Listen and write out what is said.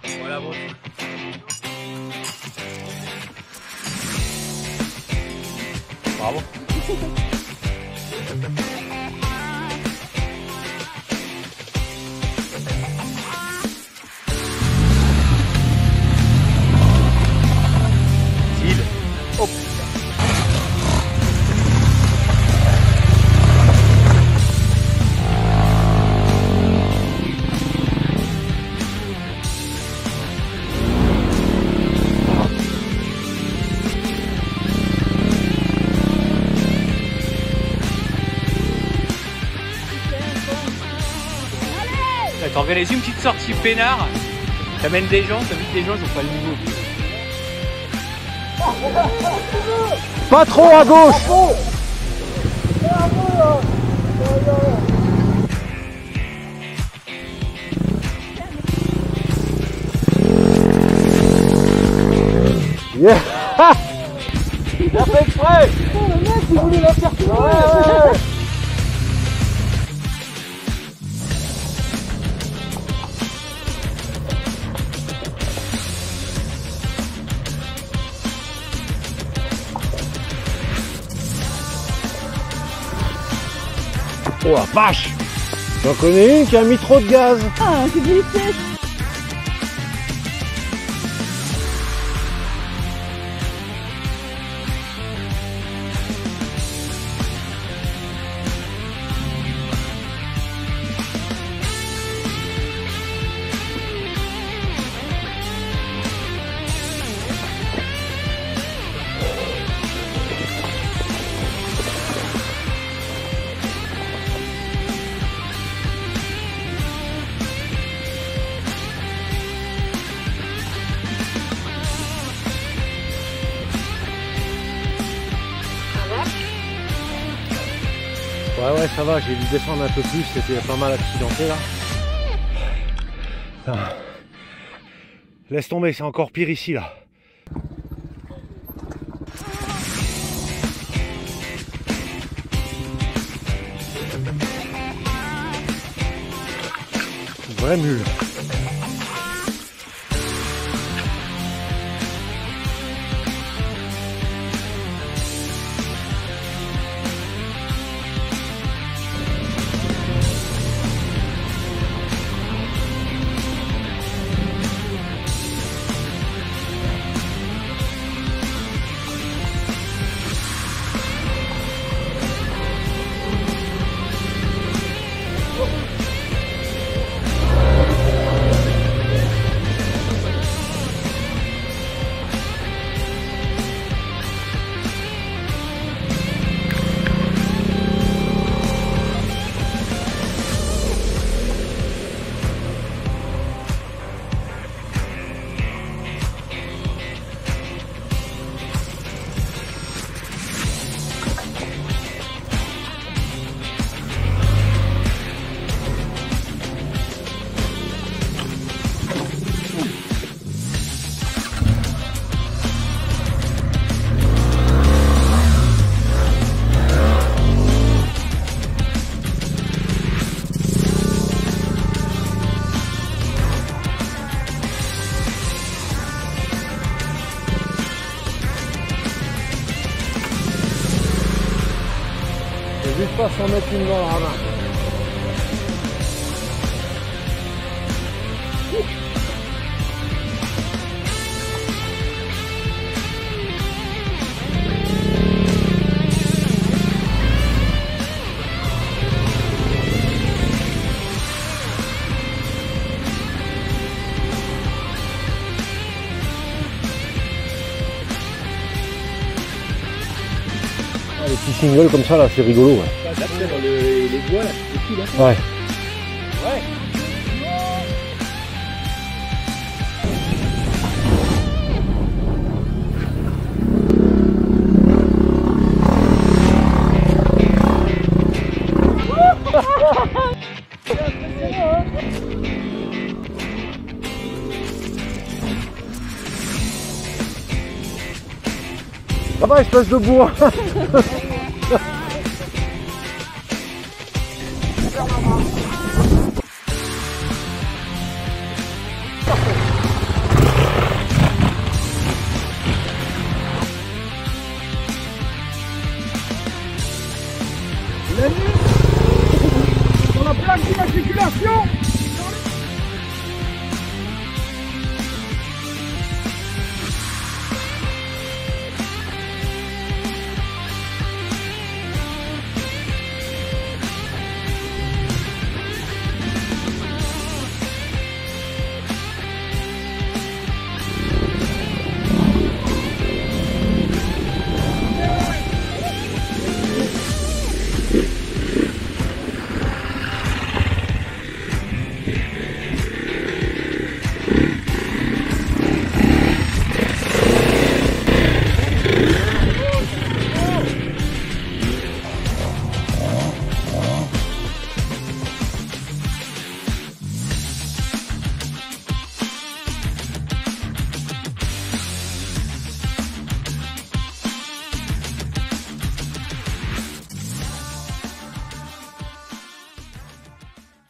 Voilà, bon. Bravo. Oh putain. T'organises une petite sortie peinard, t'amènes des gens, t'as vu que les gens ils ont pas le niveau. Pas trop à gauche. Yeah. Il a fait exprès. Oh, le mec il voulait la faire tourner. Ouais. Oh la vache! J'en connais une qui a mis trop de gaz! Ah, c'est du test! Ouais, ça va, j'ai dû descendre un peu plus, c'était pas mal accidenté là. Ah. Laisse tomber, c'est encore pire ici là. Vraie mule. Juste pas s'en mettre une dans le ravin. Les petits singles comme ça là, c'est rigolo. Ouais. Là, c'est dans les bois là, c'est petit là. Ouais. Ouais. Ça va, espèce de bourrin.